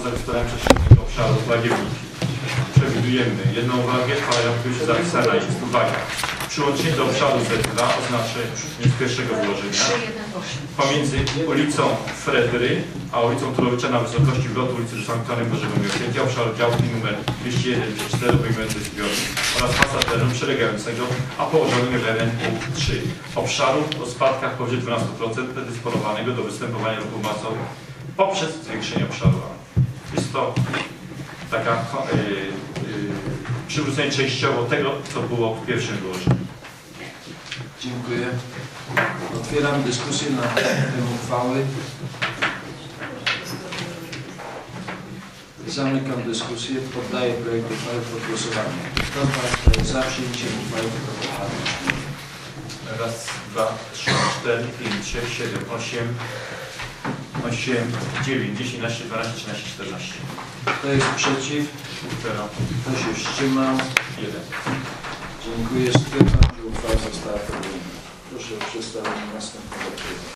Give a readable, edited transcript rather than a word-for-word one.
zagospodarowania przestrzennego obszaru Łagiewnicy. Przewidujemy jedną uwagę, która być zapisana jest. Uwaga. Przyłączenie do obszaru Z2 oznacza z pierwszego wyłożenia pomiędzy ulicą Fredry a ulicą Turowicza na wysokości wlotu ulicy Sanktuarium Bożego Miłosierdzia obszaru działki nr 201-4 obejmujący zbiornik oraz pasa terenu przylegającego, a położonego w punkt 3 obszaru o spadkach powyżej 12% predysponowanego do występowania ruchu masowego poprzez zwiększenie obszaru A. Jest to taka przywrócenie częściowo tego, co było w pierwszym wyłożeniu. Dziękuję. Otwieram dyskusję na tę uchwałę. Zamykam dyskusję. Poddaję projekt uchwały pod głosowanie. Kto z Państwa jest za przyjęciem uchwały proponowanej? Raz, dwa, trzy, 4, 5, 6, 7, 8, 9, 10, 11, 12, 13, 14. Kto jest przeciw? 0. Kto się wstrzymał? 1. Dziękuję. Stwierdzam, że uchwała została podjęta. Proszę o przedstawienie następnego.